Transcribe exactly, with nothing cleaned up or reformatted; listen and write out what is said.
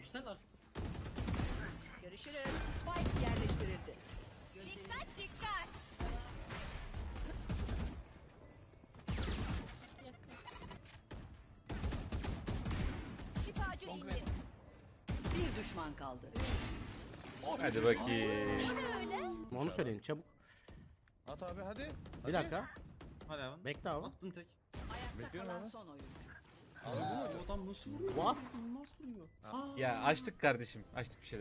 Yüksel al. Görüşürüz. Spike yerleştirildi. Dikkat dikkat. Şifacı indi. Bir düşman kaldı. Hadi bakayım. Öyle. Onu söyleyin çabuk. At abi hadi. Bir dakika. Hadi abi. Bekle abi. Attın tek. Ayakta Bekliyorum kalan abi. son oyuncu. Abi bu adam nasıl vuruyor? What? Nasıl vuruyor? Ya açtık kardeşim. Açtık bir şeyler.